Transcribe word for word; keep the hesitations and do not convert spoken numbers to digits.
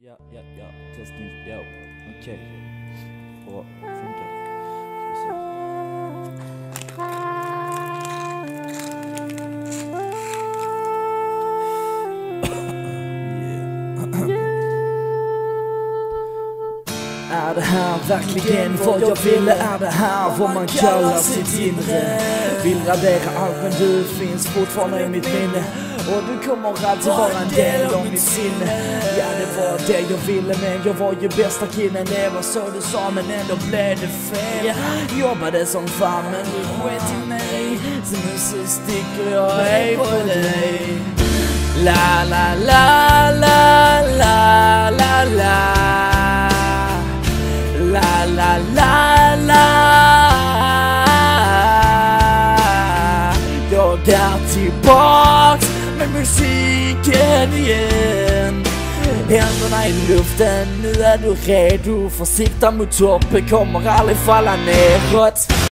Ja, ja, ja, testning, ja, okej. Bra, funkar. Ska vi se. Är det här verkligen vad jag ville? Är det här vad man kallar sitt inre? Vill radera allt men du finns fortfarande i mitt minne. Och du kommer alltid vara en del av mitt sinne. Ja, det var det jag ville, men jag var ju bästa killen. Det var så du sa, men ändå blev det fel. Jobbade som fan, men du sket i mig. Så nu så sticker jag hej på dig. La la la la la la la. La la la la. Jag är tillbaks med musiken igen. Händerna i luften, nu är du redo för sikta mot toppen, kommer aldrig falla neråt.